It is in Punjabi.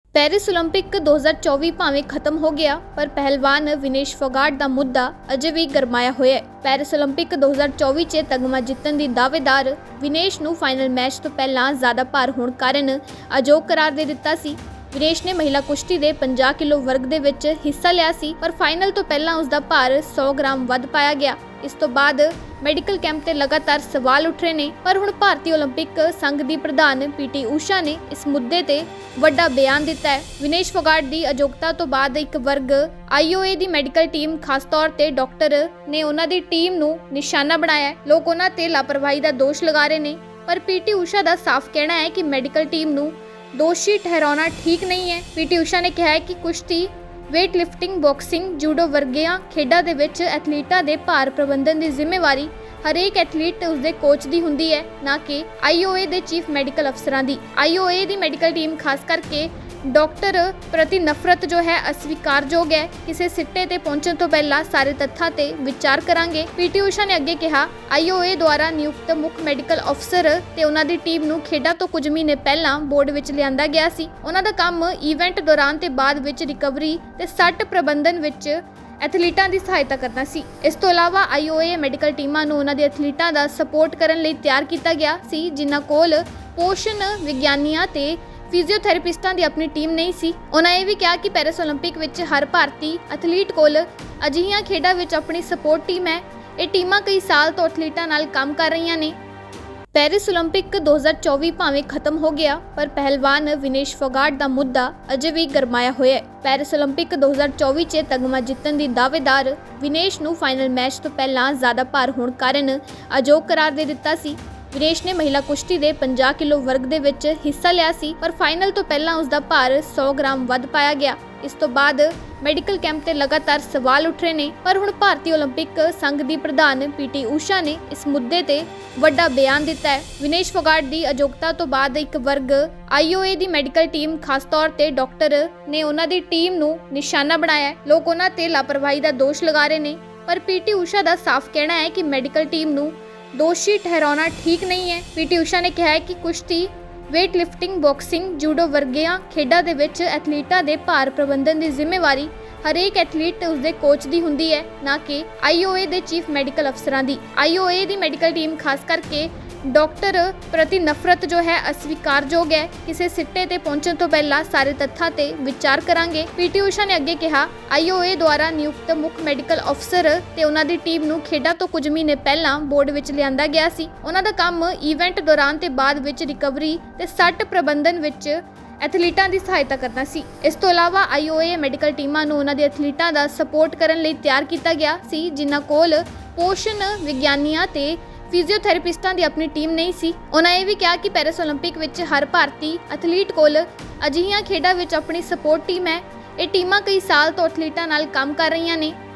ਪੈਰਿਸ ਓਲੰਪਿਕ 2024 ਭਾਵੇਂ ਖਤਮ ਹੋ ਗਿਆ, ਪਰ ਪਹਿਲਵਾਨ ਵਿਨੇਸ਼ ਫੋਗਾਟ ਦਾ ਮੁੱਦਾ ਅਜੇ ਵੀ ਗਰਮਾਇਆ ਹੋਇਆ ਹੈ। ਪੈਰਿਸ ਓਲੰਪਿਕ 2024 'ਚ ਤਗਮਾ ਜਿੱਤਣ ਦੀ ਦਾਅਵੇਦਾਰ ਵਿਨੇਸ਼ ਨੂੰ ਫਾਈਨਲ ਮੈਚ ਤੋਂ ਪਹਿਲਾਂ ਜ਼ਿਆਦਾ ਭਾਰ ਹੋਣ ਕਾਰਨ ਅਯੋਗ ਕਰਾਰ ਦੇ ਦਿੱਤਾ ਸੀ। ਵਿਨੇਸ਼ ਨੇ ਮਹਿਲਾ ਕੁਸ਼ਤੀ ਦੇ 50 ਕਿਲੋ ਵਰਗ ਦੇ ਵਿੱਚ ਹਿੱਸਾ ਲਿਆ ਸੀ, ਪਰ ਫਾਈਨਲ ਤੋਂ ਪਹਿਲਾਂ ਉਸ ਦਾ ਭਾਰ 100 ਗ੍ਰਾਮ ਵੱਧ ਪਾਇਆ ਗਿਆ। ਇਸ ਤੋਂ ਬਾਅਦ ਮੈਡੀਕਲ ਕੈਂਪ ਤੇ ਲਗਾਤਾਰ ਸਵਾਲ ਉੱਠ ਰਹੇ ਨੇ, ਪਰ ਹੁਣ ਭਾਰਤੀ ਓਲੰਪਿਕ ਸੰਘ ਦੀ ਪ੍ਰਧਾਨ ਪੀਟੀ ਊਸ਼ਾ ਨੇ ਇਸ ਮੁੱਦੇ ਤੇ ਵੱਡਾ ਬਿਆਨ ਦਿੱਤਾ ਹੈ। ਵਿਨੇਸ਼ ਫੋਗਾਟ ਦੀ ਅਯੋਗਤਾ ਤੋਂ ਬਾਅਦ ਇੱਕ ਵਰਗ IOA ਦੀ ਮੈਡੀਕਲ ਟੀਮ, ਖਾਸ ਤੌਰ ਤੇ ਡਾਕਟਰ ਨੇ ਉਹਨਾਂ ਦੀ ਟੀਮ ਨੂੰ ਨਿਸ਼ਾਨਾ ਬਣਾਇਆ ਹੈ। ਲੋਕ ਉਹਨਾਂ ਤੇ ਲਾਪਰਵਾਹੀ ਦਾ ਦੋਸ਼ ਲਗਾ ਰਹੇ ਨੇ, ਪਰ ਪੀਟੀ ਊਸ਼ਾ ਦਾ ਸਾਫ਼ ਕਹਿਣਾ ਹੈ ਕਿ ਮੈਡੀਕਲ ਟੀਮ ਨੂੰ ਦੋਸ਼ੀ ਠਹਿਰਾਉਣਾ ਠੀਕ ਨਹੀਂ ਹੈ। ਪੀਟੀ ਊਸ਼ਾ ਨੇ ਕਿਹਾ ਹੈ ਕਿ ਕੁਸ਼ਤੀ, ਵੇਟ ਲਿਫਟਿੰਗ, ਬਾਕਸਿੰਗ, ਜੂਡੋ ਵਰਗੀਆਂ ਖੇਡਾਂ ਦੇ ਵਿੱਚ ਐਥਲੀਟਾਂ ਦੇ ਭਾਰ ਪ੍ਰਬੰਧਨ ਦੀ ਜ਼ਿੰਮੇਵਾਰੀ ਹਰੇਕ ਐਥਲੀਟ ਤੇ ਉਸਦੇ ਕੋਚ ਦੀ ਹੁੰਦੀ ਹੈ, ਨਾ ਕਿ IOA ਦੇ ਚੀਫ ਮੈਡੀਕਲ ਅਫਸਰਾਂ ਦੀ। IOA ਦੀ ਮੈਡੀਕਲ ਟੀਮ ਖਾਸ ਕਰਕੇ ਡਾਕਟਰ ਪ੍ਰਤੀ ਨਫ਼ਰਤ ਜੋ ਹੈ ਅਸਵੀਕਾਰਯੋਗ ਹੈ। ਕਿਸੇ ਸਿੱਟੇ ਤੇ ਪਹੁੰਚਣ ਤੋਂ ਪਹਿਲਾਂ ਸਾਰੇ ਤੱਥਾਂ ਤੇ ਵਿਚਾਰ ਕਰਾਂਗੇ। ਪੀਟੀ ਊਸ਼ਾ ਨੇ ਅੱਗੇ ਕਿਹਾ, IOA ਦੁਆਰਾ ਨਿਯੁਕਤ ਮੁੱਖ ਮੈਡੀਕਲ ਅਫਸਰ ਤੇ ਉਹਨਾਂ ਦੀ ਟੀਮ ਨੂੰ ਖੇਡਾਂ ਤੋਂ ਕੁਝ ਮਹੀਨੇ ਪਹਿਲਾਂ ਬੋਰਡ ਵਿੱਚ ਲਿਆਂਦਾ ਗਿਆ ਸੀ। ਉਹਨਾਂ ਦਾ ਕੰਮ ਇਵੈਂਟ ਦੌਰਾਨ ਤੇ ਬਾਅਦ ਵਿੱਚ ਰਿਕਵਰੀ ਤੇ ਸੱਟ ਪ੍ਰਬੰਧਨ ਵਿੱਚ ਐਥਲੀਟਾਂ ਦੀ ਸਹਾਇਤਾ ਕਰਨਾ ਸੀ। ਇਸ ਤੋਂ ਇਲਾਵਾ IOA ਮੈਡੀਕਲ ਟੀਮਾਂ ਨੂੰ ਉਹਨਾਂ ਦੇ ਐਥਲੀਟਾਂ ਦਾ ਸਪੋਰਟ ਕਰਨ ਲਈ ਤਿਆਰ ਕੀਤਾ ਗਿਆ ਸੀ, ਜਿਨ੍ਹਾਂ ਕੋਲ ਪੋਸ਼ਣ ਵਿਗਿਆਨੀਆਂ ਤੇ ਫਿਜ਼ੀਓਥੈਰੇਪਿਸਟਾਂ ਦੀ ਆਪਣੀ ਟੀਮ ਨਹੀਂ ਸੀ। ਉਹਨਾਂ ਇਹ ਵੀ ਕਿਹਾ ਕਿ ਪੈਰਿਸ ਓਲੰਪਿਕ ਵਿੱਚ ਹਰ ਭਾਰਤੀ ਐਥਲੀਟ ਕੋਲ ਅਜਿਹੀਆਂ ਖੇਡਾਂ ਵਿੱਚ ਆਪਣੀ ਸਪੋਰਟ ਟੀਮ ਹੈ। ਇਹ ਟੀਮਾਂ ਕਈ ਸਾਲ ਤੋਂ ਐਥਲੀਟਾਂ ਨਾਲ ਕੰਮ ਕਰ ਰਹੀਆਂ ਨੇ। ਪੈਰਿਸ ਓਲੰਪਿਕ 2024 ਭਾਵੇਂ ਖਤਮ ਹੋ ਗਿਆ, ਪਰ ਪਹਿਲਵਾਨ ਵਿਨੇਸ਼ ਫੋਗਾਟ ਦਾ ਮੁੱਦਾ ਅਜੇ ਵੀ ਗਰਮਾਇਆ ਹੋਇਆ ਹੈ। ਪੈਰਿਸ ਓਲੰਪਿਕ 2024 'ਚ ਤਗਮਾ ਜਿੱਤਣ ਦੀ ਦਾਅਵੇਦਾਰ ਵਿਨੇਸ਼ ਨੂੰ ਫਾਈਨਲ ਮੈਚ ਤੋਂ ਪਹਿਲਾਂ ਜ਼ਿਆਦਾ ਭਾਰ ਹੋਣ ਕਾਰਨ ਅਯੋਗ ਕਰਾਰ ਦੇ ਦਿੱਤਾ ਸੀ। ਵਿਨੇਸ਼ ਨੇ ਮਹਿਲਾ ਕੁਸ਼ਤੀ ਦੇ 50 ਕਿਲੋ ਵਰਗ ਦੇ ਵਿੱਚ ਹਿੱਸਾ ਲਿਆ ਸੀ, ਪਰ ਫਾਈਨਲ ਤੋਂ ਪਹਿਲਾਂ ਉਸ ਦਾ ਭਾਰ 100 ਗ੍ਰਾਮ ਵੱਧ ਪਾਇਆ ਗਿਆ। ਇਸ ਤੋਂ ਬਾਅਦ ਮੈਡੀਕਲ ਕੈਂਪ ਤੇ ਲਗਾਤਾਰ ਸਵਾਲ ਉੱਠ ਰਹੇ ਨੇ, ਪਰ ਹੁਣ ਭਾਰਤੀ ਓਲੰਪਿਕ ਸੰਘ ਦੀ ਪ੍ਰਧਾਨ ਪੀਟੀ ਊਸ਼ਾ ਨੇ ਇਸ ਮੁੱਦੇ ਤੇ ਵੱਡਾ ਬਿਆਨ ਦਿੱਤਾ ਹੈ। ਵਿਨੇਸ਼ ਫੋਗਾਟ ਦੀ ਅਯੋਗਤਾ ਤੋਂ ਬਾਅਦ ਇੱਕ ਵਰਗ IOA ਦੀ ਮੈਡੀਕਲ ਟੀਮ, ਖਾਸ ਤੌਰ ਤੇ ਡਾਕਟਰ ਨੇ ਉਹਨਾਂ ਦੀ ਟੀਮ ਨੂੰ ਨਿਸ਼ਾਨਾ ਬਣਾਇਆ ਹੈ। ਲੋਕ ਉਹਨਾਂ ਤੇ ਲਾਪਰਵਾਹੀ ਦਾ ਦੋਸ਼ ਲਗਾ ਰਹੇ ਨੇ, ਪਰ ਪੀਟੀ ਊਸ਼ਾ ਦਾ ਸਾਫ਼ ਕਹਿਣਾ ਹੈ ਕਿ ਮੈਡੀਕਲ ਟੀਮ ਨੂੰ ਦੋਸ਼ੀ ਠਹਿਰਾਉਣਾ ਠੀਕ ਨਹੀਂ ਹੈ। ਪੀਟੀ ਊਸ਼ਾ ਨੇ ਕਿਹਾ ਹੈ ਕਿ ਕੁਸ਼ਤੀ, ਵੇਟ ਲਿਫਟਿੰਗ, ਬਾਕਸਿੰਗ, ਜੂਡੋ ਵਰਗੀਆਂ ਖੇਡਾਂ ਦੇ ਵਿੱਚ ਐਥਲੀਟਾਂ ਦੇ ਭਾਰ ਪ੍ਰਬੰਧਨ ਦੀ ਜ਼ਿੰਮੇਵਾਰੀ ਹਰੇਕ ਐਥਲੀਟ ਤੇ ਉਸਦੇ ਕੋਚ ਦੀ ਹੁੰਦੀ ਹੈ, ਨਾ ਕਿ IOA ਦੇ ਚੀਫ ਮੈਡੀਕਲ ਅਫਸਰਾਂ ਦੀ। IOA ਦੀ ਮੈਡੀਕਲ ਟੀਮ ਖਾਸ ਕਰਕੇ ਡਾਕਟਰ ਪ੍ਰਤੀ ਨਫ਼ਰਤ ਜੋ ਹੈ ਅਸਵੀਕਾਰਯੋਗ ਹੈ। ਕਿਸੇ ਸਿੱਟੇ ਤੇ ਪਹੁੰਚਣ ਤੋਂ ਪਹਿਲਾਂ ਸਾਰੇ ਤੱਥਾਂ ਤੇ ਵਿਚਾਰ ਕਰਾਂਗੇ। ਪੀਟੀ ਊਸ਼ਾ ਨੇ ਅੱਗੇ ਕਿਹਾ, IOA ਦੁਆਰਾ ਨਿਯੁਕਤ ਮੁੱਖ ਮੈਡੀਕਲ ਅਫਸਰ ਤੇ ਉਹਨਾਂ ਦੀ ਟੀਮ ਨੂੰ ਖੇਡਾਂ ਤੋਂ ਕੁਝ ਮਹੀਨੇ ਪਹਿਲਾਂ ਬੋਰਡ ਵਿੱਚ ਲਿਆਂਦਾ ਗਿਆ ਸੀ। ਉਹਨਾਂ ਦਾ ਕੰਮ ਇਵੈਂਟ ਦੌਰਾਨ ਤੇ ਬਾਅਦ ਵਿੱਚ ਰਿਕਵਰੀ ਤੇ ਸੱਟ ਪ੍ਰਬੰਧਨ ਵਿੱਚ ਐਥਲੀਟਾਂ ਦੀ ਸਹਾਇਤਾ ਕਰਨਾ ਸੀ। ਇਸ ਤੋਂ ਇਲਾਵਾ IOA ਮੈਡੀਕਲ ਟੀਮਾਂ ਨੂੰ ਉਹਨਾਂ ਦੇ ਐਥਲੀਟਾਂ ਦਾ ਸਪੋਰਟ ਕਰਨ ਲਈ ਤਿਆਰ ਕੀਤਾ ਗਿਆ ਸੀ, ਜਿਨ੍ਹਾਂ ਕੋਲ ਪੋਸ਼ਣ ਵਿਗਿਆਨੀਆਂ ਤੇ ਫਿਜ਼ੀਓਥੈਰੇਪਿਸਟਾਂ ਦੀ ਆਪਣੀ ਟੀਮ ਨਹੀਂ ਸੀ। ਉਹਨਾਂ ਇਹ ਵੀ ਕਿਹਾ ਕਿ ਪੈਰਿਸ ਓਲੰਪਿਕ ਵਿੱਚ ਹਰ ਭਾਰਤੀ ਐਥਲੀਟ ਕੋਲ ਅਜਿਹੀਆਂ ਖੇਡਾਂ ਵਿੱਚ ਆਪਣੀ ਸਪੋਰਟ ਟੀਮ ਹੈ। ਇਹ ਟੀਮਾਂ ਕਈ ਸਾਲ ਤੋਂ ਐਥਲੀਟਾਂ ਨਾਲ ਕੰਮ ਕਰ ਰਹੀਆਂ ਨੇ।